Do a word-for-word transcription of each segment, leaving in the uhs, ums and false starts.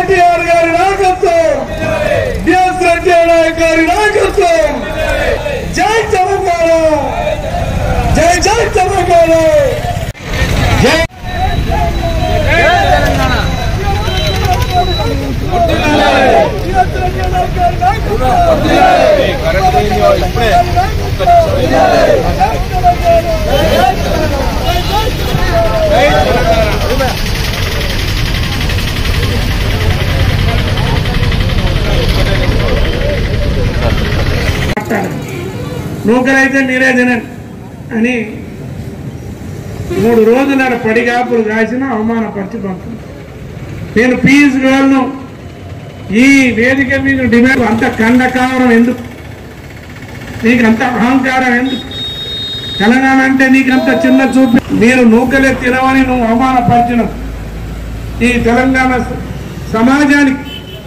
కేటీఆర్ గారి నాయకత్వం, బిఎస్ రెడ్డి గారి నాయకత్వం. జై తెలంగాణ, జై జై తెలంగాణ, జై నూకరైతే మీరే తినండి అని మూడు రోజుల పడిగాపులు కాసిన అవమానపరిచి పంపుతుంది. నేను పీస్ గర్ల్ను ఈ వేదిక మీద డిమాండ్ అంత కండకారం ఎందుకు, నీకు అంత అహంకారం ఎందుకు? తెలంగాణ అంటే నీకంత చిన్న చూపు. మీరు నూకలే తినవని నువ్వు అవమానపరిచిన ఈ తెలంగాణ సమాజానికి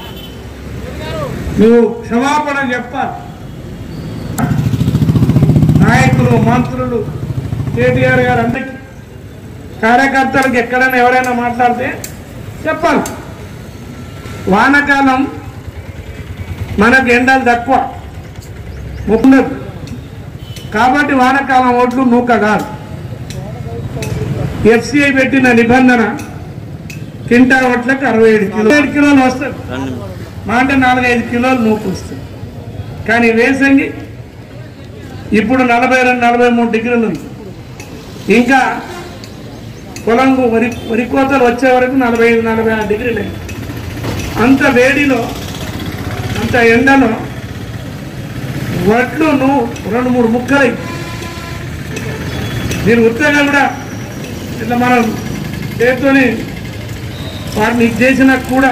నువ్వు క్షమాపణ చెప్పాలి. నాయకులు, మంత్రులు, కేటీఆర్ గారు అందరికీ, కార్యకర్తలకు ఎక్కడైనా ఎవరైనా మాట్లాడితే చెప్పాలి. వానాకాలం మనకు ఎండలు తక్కువ ఉండదు కాబట్టి వానాకాలం ఓట్లు నూక కాదు. ఎఫ్సిఐ పెట్టిన నిబంధన కింటా ఓట్లకు అరవై ఏడు కిలో ఏడు కిలోలు వస్తుంది. మా అంటే నాలుగైదు కిలోలు నూకు వస్తుంది. కానీ వేసంగి ఇప్పుడు నలభై రెండు నలభై మూడు డిగ్రీలు ఉంది. ఇంకా పొలం వరి వరి కోతలు వచ్చే వరకు నలభై ఐదు నలభై ఆరు డిగ్రీలు అయింది. అంత వేడిలో, అంత ఎండలో వడ్లు నువ్వు రెండు మూడు ముక్కలై నేను ఉత్తగా కూడా ఇట్లా మనం చేతితోని వాటిని ఇది చేసినా కూడా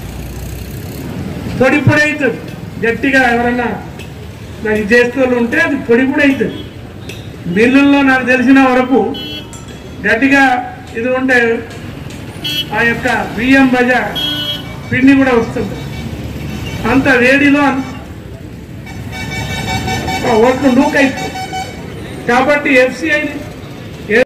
పొడి పొడి అవుతుంది. గట్టిగా ఎవరన్నా నాకు చేస్తూ ఉంటే అది పొడి పొడి అవుతుంది. మిల్లుల్లో నాకు తెలిసిన వరకు గట్టిగా ఇది ఉంటే ఆ యొక్క బియ్యం బజ పిండి కూడా వస్తుంది. అంత వేడిలో ఓట్లు నూకైతుంది. కాబట్టి ఎఫ్సిఐని